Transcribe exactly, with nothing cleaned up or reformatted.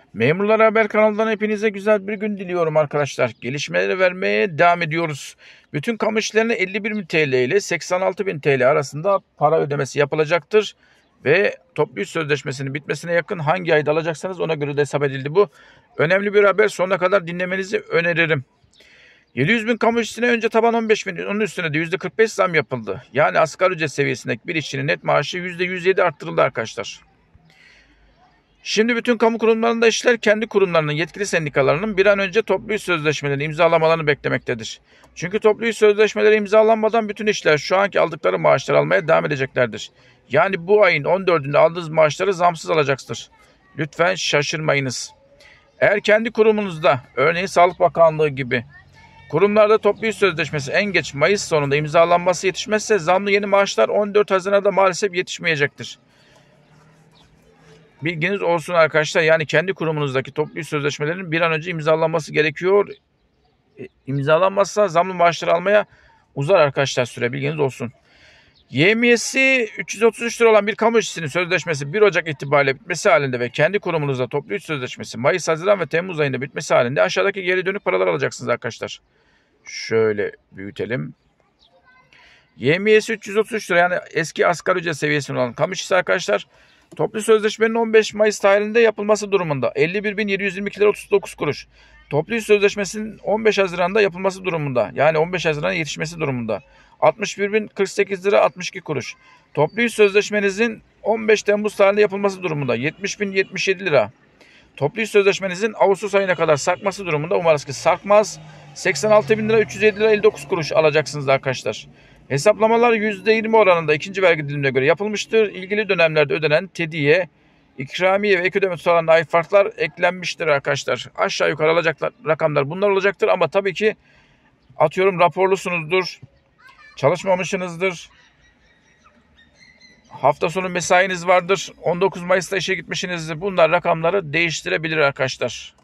Memurlar Haber kanalından hepinize güzel bir gün diliyorum arkadaşlar. Gelişmeleri vermeye devam ediyoruz. Bütün kamu işlerine elli bir bin T L ile seksen altı bin T L arasında para ödemesi yapılacaktır. Ve toplu iş sözleşmesinin bitmesine yakın hangi ayda alacaksanız ona göre de hesap edildi bu. Önemli bir haber, sonuna kadar dinlemenizi öneririm. yedi yüz bin kamu işçisine önce taban on beş bin, onun üstüne de yüzde kırk beş zam yapıldı. Yani asgari ücret seviyesindeki bir işçinin net maaşı yüzde yüz yedi arttırıldı arkadaşlar. Şimdi bütün kamu kurumlarında işler kendi kurumlarının yetkili sendikalarının bir an önce toplu iş sözleşmelerini imzalamalarını beklemektedir. Çünkü toplu iş sözleşmeleri imzalanmadan bütün işler şu anki aldıkları maaşları almaya devam edeceklerdir. Yani bu ayın on dördünde aldığınız maaşları zamsız alacaksınız. Lütfen şaşırmayınız. Eğer kendi kurumunuzda, örneğin Sağlık Bakanlığı gibi kurumlarda toplu iş sözleşmesi en geç Mayıs sonunda imzalanması yetişmezse zamlı yeni maaşlar on dört Haziran'da maalesef yetişmeyecektir. Bilginiz olsun arkadaşlar. Yani kendi kurumunuzdaki toplu iş sözleşmelerinin bir an önce imzalanması gerekiyor. E, imzalanmazsa zamlı maaşları almaya uzar arkadaşlar süre. Bilginiz olsun. Yemiyesi üç yüz otuz üç lira olan bir kamu işçisinin sözleşmesi bir Ocak itibariyle bitmesi halinde ve kendi kurumunuzda toplu iş sözleşmesi Mayıs, Haziran ve Temmuz ayında bitmesi halinde aşağıdaki geri dönük paralar alacaksınız arkadaşlar. Şöyle büyütelim. Yemiyesi üç yüz otuz üç lira, yani eski asgari ücret seviyesinde olan kamu işçisi arkadaşlar, toplu sözleşmenin on beş Mayıs tarihinde yapılması durumunda elli bir bin yedi yüz yirmi iki lira otuz dokuz kuruş. Toplu iş sözleşmesinin on beş Haziran'da yapılması durumunda, yani on beş Haziran'a yetişmesi durumunda altmış bir bin kırk sekiz lira altmış iki kuruş. Toplu iş sözleşmenizin on beş Temmuz tarihinde yapılması durumunda yetmiş bin yetmiş yedi lira. Toplu iş sözleşmenizin Ağustos ayına kadar sarkması durumunda, umarız ki sarkmaz, seksen altı bin lira üç yüz yedi lira elli dokuz kuruş alacaksınız arkadaşlar. Hesaplamalar yüzde yirmi oranında ikinci vergi dilimine göre yapılmıştır. İlgili dönemlerde ödenen tediye, ikramiye ve ek ödeme tutarlarına ait farklar eklenmiştir arkadaşlar. Aşağı yukarı alacaklar rakamlar bunlar olacaktır ama tabii ki atıyorum raporlusunuzdur, çalışmamışsınızdır, hafta sonu mesainiz vardır, on dokuz Mayıs'ta işe gitmişsinizdir. Bunlar rakamları değiştirebilir arkadaşlar.